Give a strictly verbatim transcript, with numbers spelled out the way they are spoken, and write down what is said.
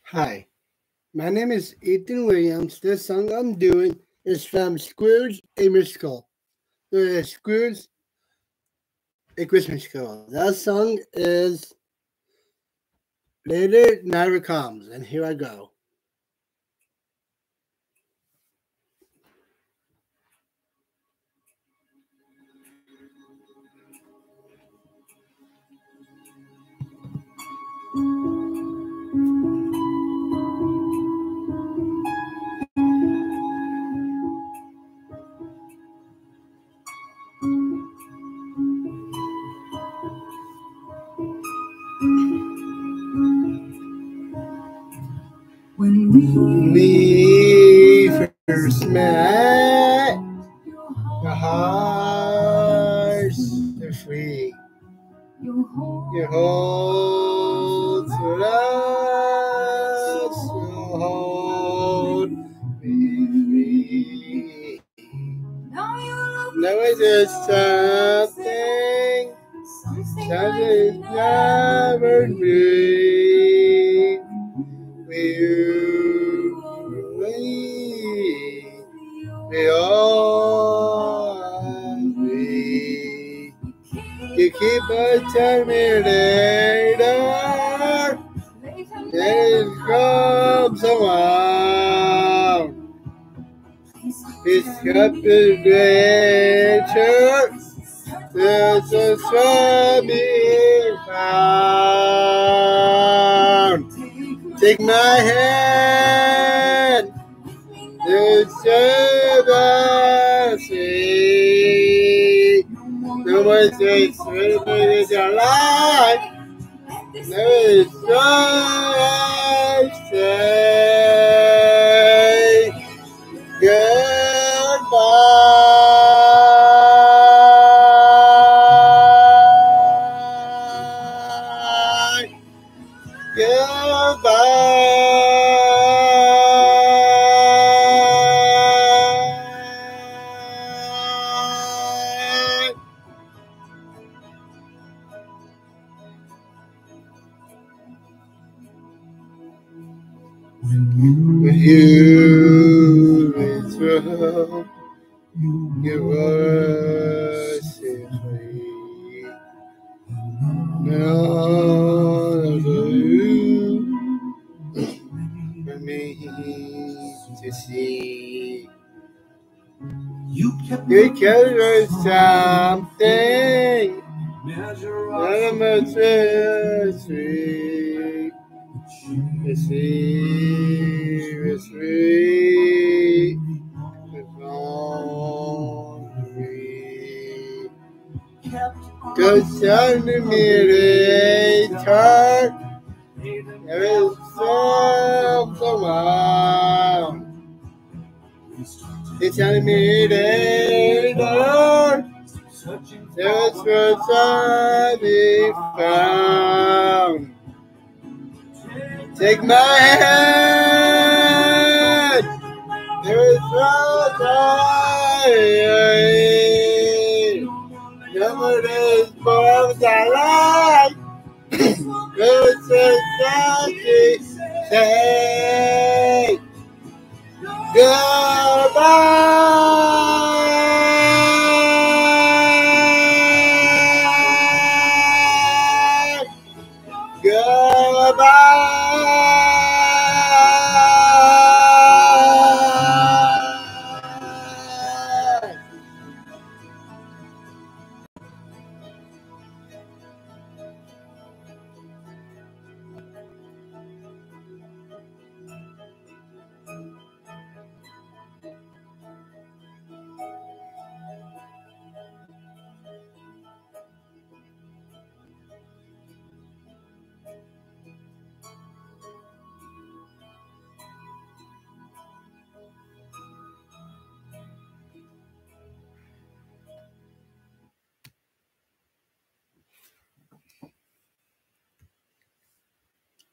Hi, my name is Ethan Williams. This song I'm doing is from Scrooge, a Musical. The Scrooge, a Christmas Carol. That song is Later Never Comes, and here I go. When we, We first met, the hearts are free. you hold, Your hold to us will hold me free. now you look Now is there something, something something I never never dreamed. You, we, we all we. You keep on telling me later, then it comes around. It's got the nature, there's a be found. Take my hand, there's the sea. No one says, it's your life. No, it's just say goodbye. Goodbye. when you, When you return, you were set free. Now there's you for me to see. you kept You carry something measure that I'm a sweet. Receive, receive, receive. Cause time to me later, there is some around. It's telling me later, there's where time be found. Take my hand, there is no time. Number is for the light. There's a something say. Go.